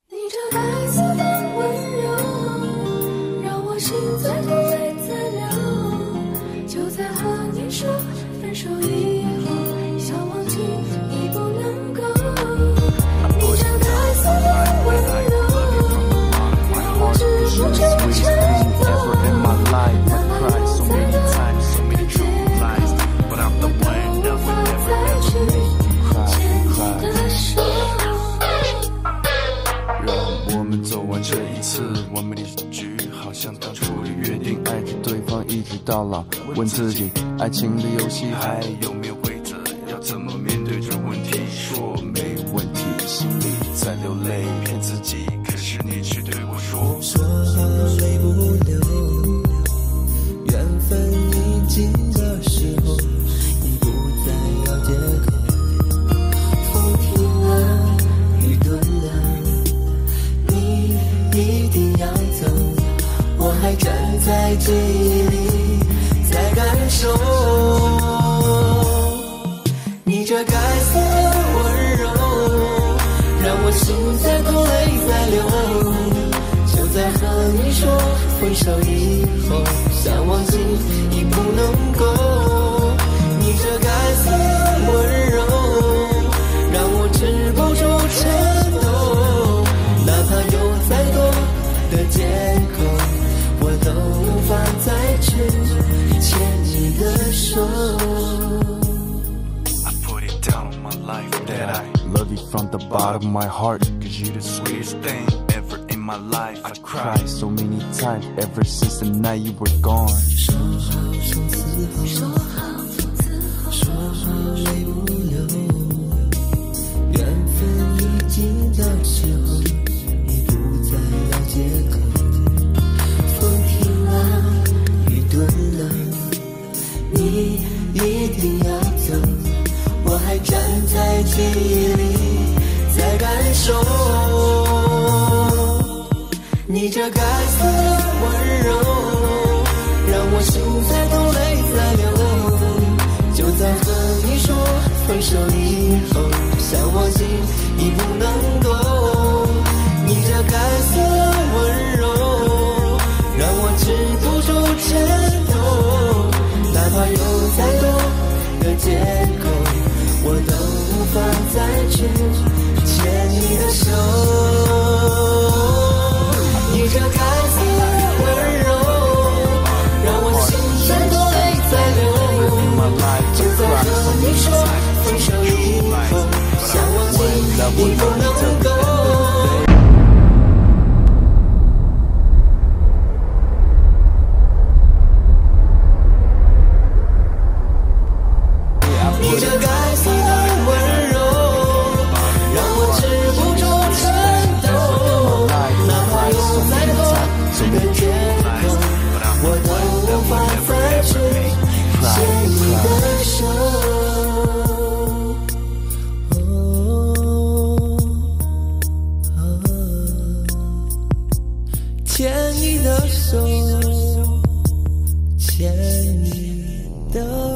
你这白色的温柔，让我心在痛泪在流。就在和你说分手以后，想忘记已不能够。你这白色的温柔，让我止不住颤抖。哪怕有再多的借口，我都无法再去牵你的手。 让我们走完这一次完美的局，好像当初的约定，爱着对方一直到老。问自己，爱情的游戏还有没有规则？要怎么面对这问题？说没问题，心里在流泪，骗自己，可是你却对我说， 说好泪不流，缘分已尽的时候，你不再要借口。风停了，雨顿了，你一定要走，我还站在记忆里在感受。你这该死的温柔，让我心在痛泪在流。就在和你说分手以后，想忘记已不能够。你这该死的温柔，让我止不住颤抖。哪怕有再多的借口，我都无法再去牵你的手。 I put it down on my life that I love you from the bottom of my heart, cause you're the sweetest thing ever in my life. I cried so many times ever since the night you were gone. 说好从此后， 说好从此后， 说好泪不流，缘分已尽的时候，你不再要借口。风停了，雨顿了，你一定要走，我还站在记忆里在感受。你这该死的温柔，让我心在痛泪在流。就在和你说分手以后，想忘记已不能够。你这该死的温柔，让我止不住颤抖。哪怕有再多的借口，我都无法再去牵你的手。你这该死的温柔，让我心在痛泪在流。就在和你说分手以后，想忘记已不能够。你这该死的温柔，让我止不住颤抖。哪怕有再多的借口，我都无法再去牵你的手。牵你的手，牵你的